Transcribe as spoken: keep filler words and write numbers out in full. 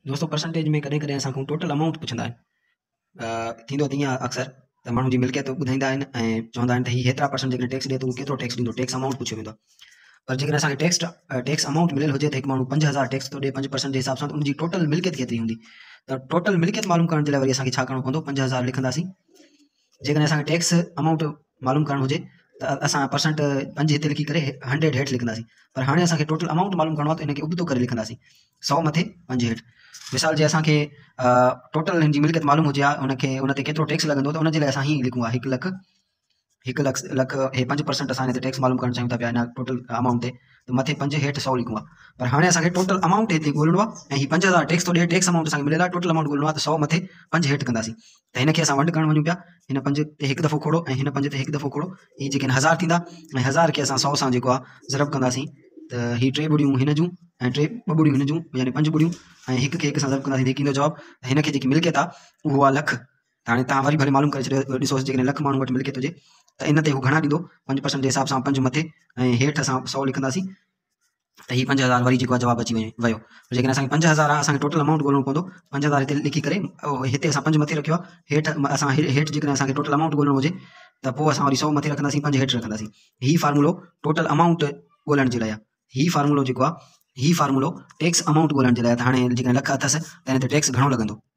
दोस्तों परसेंटेज में कॾहिं कॾहिं असांखां टोटल अमाउंट पुछंदा आहिनि। थींदो त ईअं अक्सर त माण्हू जी मिल्कियत ॿुधाईंदा आहिनि ऐं चवंदा आहिनि त हीउ हेतिरा परसेंट जेकॾहिं टैक्स ॾिए त उहो केतिरो टैक्स ॾींदो, टैक्स अमाउंट पुछियो वेंदो आहे। पर जेकॾहिं असांखे टैक्स टैक्स अमाउंट मिलियल हुजे त हिकु माण्हू पंज हज़ार टैक्स थो ॾिए पंज परसेंट जे हिसाब सां, त उनजी टोटल मिल्कियत केतिरी हूंदी। त टोटल मिल्कियत मालूम करण जे लाइ वरी असांखे छा करिणो पवंदो, पंज हज़ार लिखंदासीं। जेकॾहिं असांखे टैक्स अमाउंट मालूम करणु हुजे त असां परसेंट पंज हिते लिखी करे हंड्रेड हेठि लिखंदासीं। पर हाणे असांखे टोटल अमाउंट मालूम करिणो आहे त इनखे उबतो करे लिखंदासीं, सौ मथे पंज हेठि। मिसाल जे असांखे टोटल हिन जी मिल्कियत मालूम हुजे आहे, उनखे उन ते केतिरो टैक्स लॻंदो, त उनजे लाइ असां हीअं लिखूं आहे हिकु लख हिकु लख लख हे पंज परसेंट असां हिन ते टैक्स मालूम करणु चाहियूं था पिया हिन टोटल अमाउंट ते, त मथे पंज हेठि सौ लिखूं आहे। पर हाणे असांखे टोटल अमाउंट हिते ॻोल्हणो आहे ऐं हीअ पंज हज़ार टैक्स थो ॾिए, टैक्स अमाउंट असांखे मिलियल आहे, टोटल अमाउंट ॻोल्हणो आहे, त सौ मथे पंज हेठि कंदासीं। त हिनखे असां वंड करणु वञूं पिया, हिन पंज ते हिकु दफ़ो खोड़ो ऐं हिन पंज ते हिकु दफ़ो खोड़ो, हीअ जेके हज़ार थींदा ऐं हज़ार खे असां सौ सां जेको आहे ज़रब कंदासीं, त हीअ टे ॿुड़ियूं हिन जूं ऐं टे ॿ ॿुड़ियूं हिन जूं, यानी पंज ॿुड़ियूं ऐं हिक खे हिक सां ज़रब कंदासीं, हीअ ईंदो जवाबु। त हिनखे जेकी मिल्कियत आहे उहो आहे लख। त हाणे तव्हां वरी भले मालूम करे छॾियो, ॾिसोसि जेकॾहिं लख माण्हू वटि मिल्कियत हुजे त इन ते हू घणा ॾींदो, पंज परसेंट जे हिसाब सां पंज मथे ऐं हेठि असां सौ लिखंदासीं, त हीअ पंज हज़ार वरी जेको आहे जवाबु अची वञे वियो। जेकॾहिं असांखे पंज हज़ार आहे, असांखे टोटल अमाउंट ॻोल्हणो पवंदो, पंज हज़ार हिते लिखी करे हिते असां पंज मथे रखियो आहे, हेठि असां हेठि जेकॾहिं असांखे टोटल अमाउंट ॻोल्हणो हुजे त पोइ असां वरी सौ मथे रखंदासीं, पंज हेठि रखंदासीं। हीअ फार्मूलो टोटल अमाउंट ॻोल्हण जे लाइ आहे। हीअ फार्मूलो जेको आहे हीअ फार्मूलो टैक्स अमाउंट ॻोल्हण जे लाइ आहे। त हाणे जेकॾहिं लख अथसि त हिन ते टैक्स घणो लॻंदो,